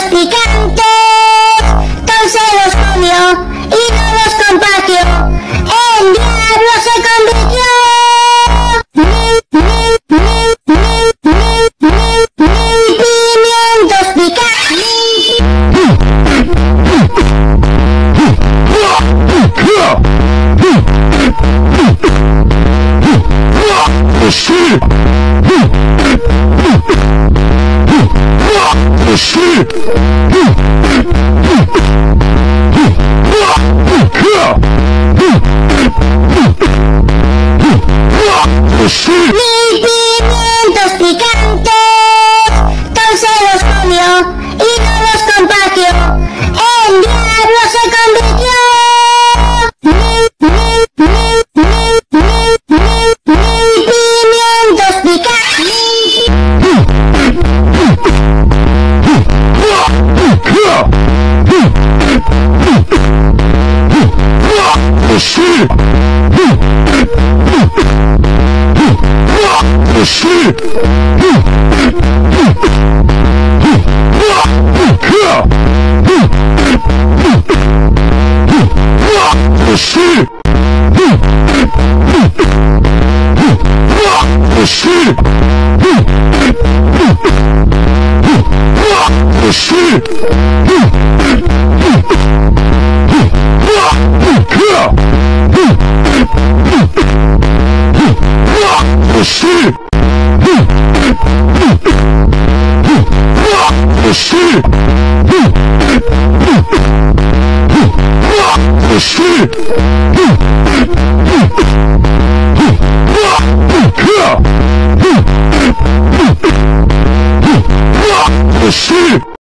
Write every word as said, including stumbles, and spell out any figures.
picantes, Thor se los comió y no los contagió, en diablo se convirtió. Mil, mil, mil, mil, mil, mil, mil pimientos picantes. Mil pimientos picantes, Thor se los comió y no los contagió, en diablo se convirtió. Mil, mil, mil, mil, mil, mil, mil pimientos picantes. Shit!